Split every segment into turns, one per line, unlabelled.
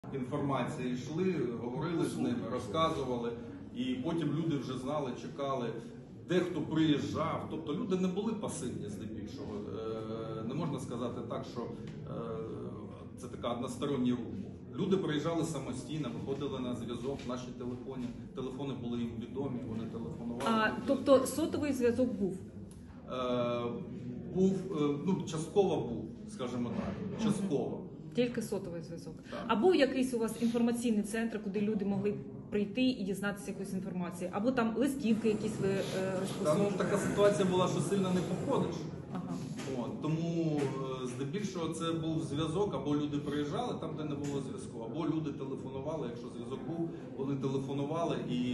Інформації йшли, говорили з ними, розказували, і потім люди вже знали, чекали. Дехто приїжджав, тобто люди не були пасивні здебільшого. Не можна сказати так, що це така односторонній рух. Люди приїжджали самостійно, виходили на зв'язок, наші телефони були їм відомі, вони телефонували.
Тобто сотовий зв'язок був?
Частково був, скажімо так, частково.
Тільки сотовий зв'язок.
Так.
А був якийсь у вас інформаційний центр, куди люди могли прийти і дізнатися якусь інформацію? Або там листівки якісь ви розпосуджували?
Там така ситуація була, що сильно не походиш.
Ага.
Тому здебільшого це був зв'язок, або люди приїжджали там, де не було зв'язку, або люди телефонували, якщо зв'язок був, вони телефонували і,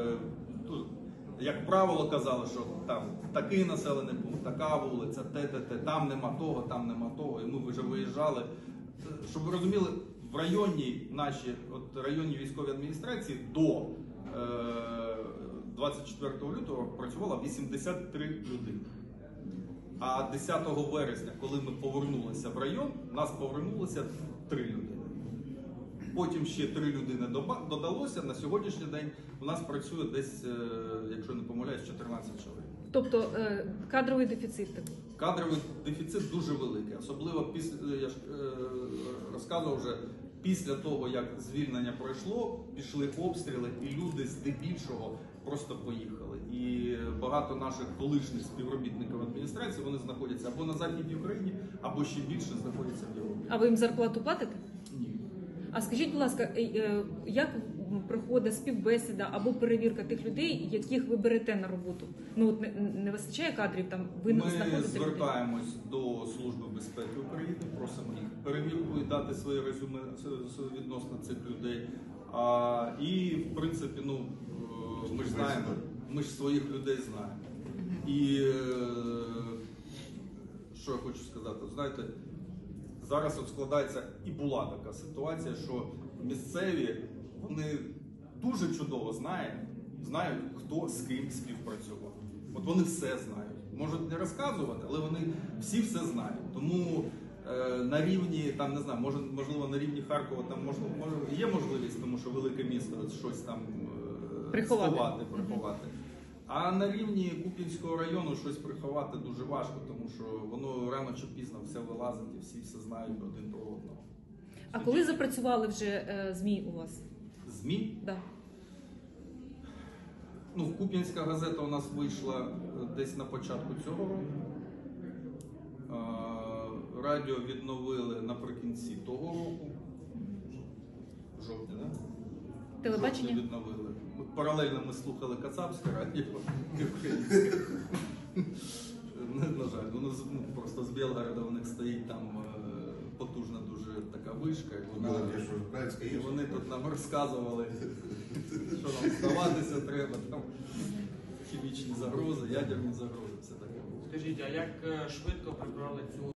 як правило, казали, що там такий населений пункт, така вулиця, там нема того, і ми вже виїжджали. Щоб ви розуміли, в районній районній військовій адміністрації до 24 лютого працювало 83 людини. А 10 вересня, коли ми повернулися в район, нас повернулося 3 людини. Потім ще 3 людини додалося. На сьогоднішній день у нас працює десь, якщо не помиляюсь, 14 чоловік.
Тобто кадровий дефіцит такий?
Кадровий дефіцит дуже великий. Особливо, я ж розказував вже, після того, як звільнення пройшло, пішли обстріли, і люди здебільшого просто поїхали. І багато наших колишніх співробітників адміністрації, вони знаходяться або на Західній Україні, або ще більше знаходяться в Європі.
А ви їм зарплату платите?
Ні.
А скажіть, будь ласка, як проходить співбесіда або перевірка тих людей, яких ви берете на роботу? Не вистачає кадрів, там ви знаходите людей?
Ми звертаємось до Служби безпеки України, просимо їх перевірку і дати свої резюме відносно цих людей. І, в принципі, ми ж знаємо, ми ж своїх людей знаємо. І що я хочу сказати, знаєте, зараз от складається і була така ситуація, що місцеві, вони дуже чудово знають, хто з ким співпрацював. От вони все знають. Можуть не розказувати, але вони всі все знають. Тому на рівні, там, не знаю, можливо, на рівні Харкова там є можливість, тому що велике місто щось там приховати. А на рівні Куп'янського району щось приховати дуже важко, тому що воно рано чи пізно все вилазить і всі все знають один про одного.
А коли запрацювали вже ЗМІ у вас?
ЗМІ?
Да.
Куп'янська газета у нас вийшла десь на початку цього року. Радіо відновили наприкінці того року. Жовтня, так?
Телебачення?
Жовтня відновили. Паралельно ми слухали Кацапське радіо і українське. На жаль, воно просто з Білгорода у них стоїть там потужна дуже така вишка. І вони тут нам розказували, що нам здаватися треба, там хімічні загрози, ядерні загрози, все таке.
Скажіть, а як швидко прибрали цю